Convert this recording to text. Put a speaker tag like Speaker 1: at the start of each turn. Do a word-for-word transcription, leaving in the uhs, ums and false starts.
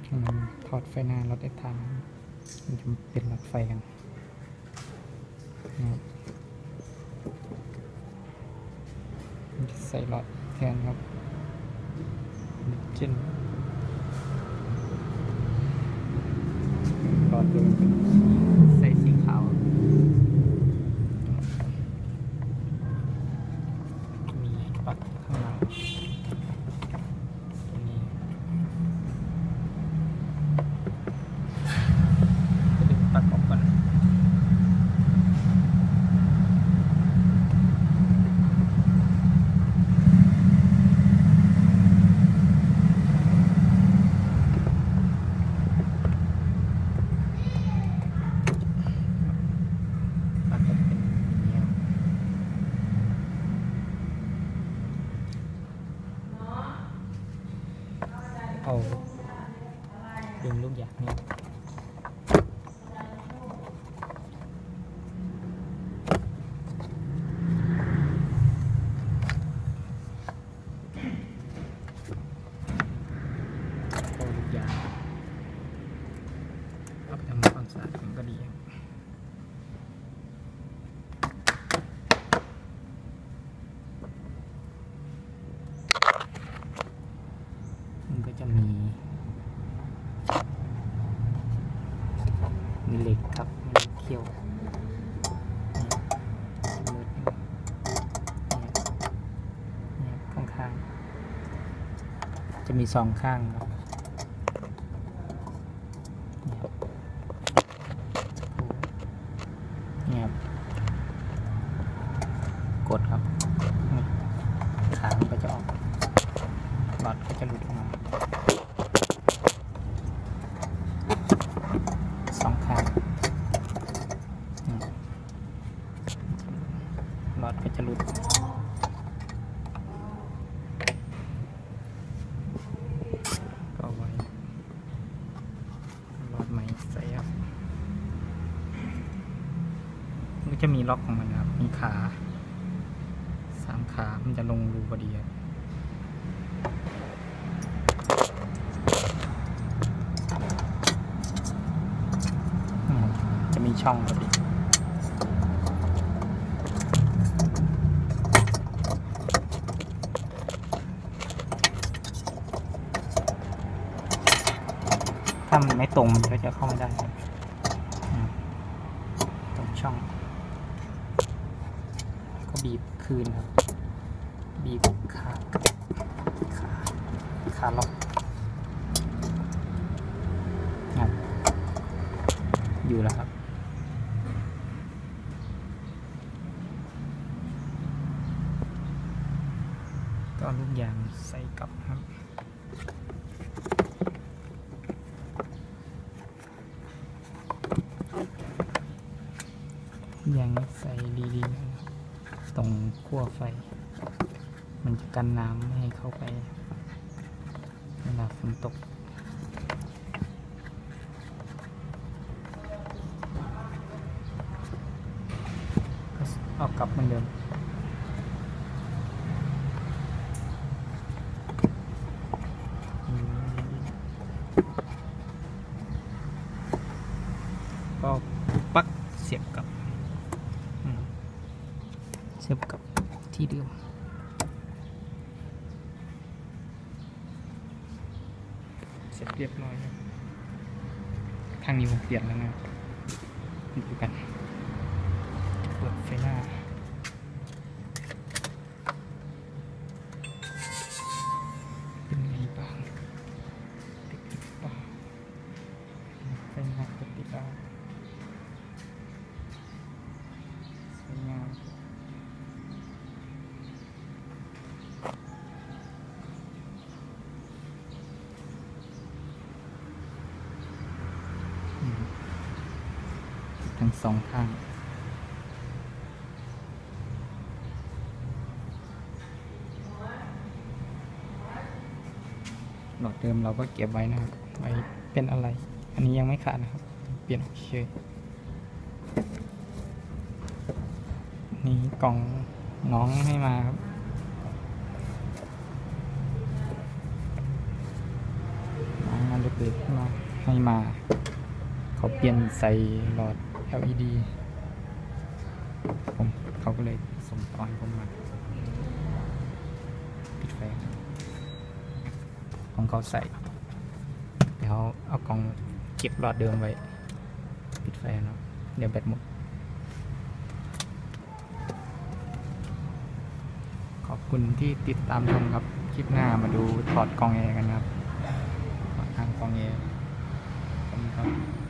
Speaker 1: ถอดไฟหน้ารถได้ทันมันจะเป็นหลอดไฟกันใส่หลอดแทนครับเช่นหลอดเดิมเป็นใส่สีขาวมีปลั๊กข้างหลังตัวนี้จะดึงปลั๊กออกก่อนเอาดึงลูกยางนี่เอาลูกยางเอาไปทำความสะอาดมันก็ดีมันก็จะมีมีเหล็กครับมีเหล็กเขี้ยวนี่ข้างๆจะมีสองข้างครับนี่ครับกดครับขามันก็จะออกหลอดก็จะหลุดออกมาสองข้างหลอดก็จะหลุดก็ไว้หลอดใหม่ใส่ครับมันก็จะมีล็อกของมันครับมีขาสามขามันจะลงรูพอดีครับจะมีช่องพอดีถ้ามันไม่ตรงมันก็จะเข้าไม่ได้ตรงช่องก็บีบคืนครับบีบขาขาขาล็อกครับอยู่แล้วครับก็ลูกยางใส่กลับครับยางใส่ดีๆตรงขั้วไฟมันจะกันน้ำไม่ให้เข้าไปเวลาฝนตกเอากลับเหมือนเดิมก็ปลั๊กเสียบกับเสียบกับที่เดิมเสร็จเรียบร้อยครับทางนี้ผมเปลี่ยนแล้วนะดูกันเปิดไฟหน้าเป็นไงบ้างติดหรือเปล่าไฟหน้าก็ติดแล้วสวยงามทั้งสองข้างหลอดเดิมเราก็เก็บไว้นะครับไว้เป็นอะไรอันนี้ยังไม่ขาดนะครับเปลี่ยนเฉยนี่กล่องน้องให้มาครับน้องมาเล็กเลยมาให้มา เขาเปลี่ยนใส่หลอด แอล อี ดี ผมเขาก็เลยส่งต่อให้ผมมาปิดไฟของเขาใส่เดี๋ยวเอากล่องเก็บหลอดเดิมไว้ปิดไฟเนาะเดี๋ยวแบตหมดขอบคุณที่ติดตามชมครับคลิปหน้ามาดูถอดกล่องแอร์กันครับถอดทางกล่องแอร์ขอบคุณครับ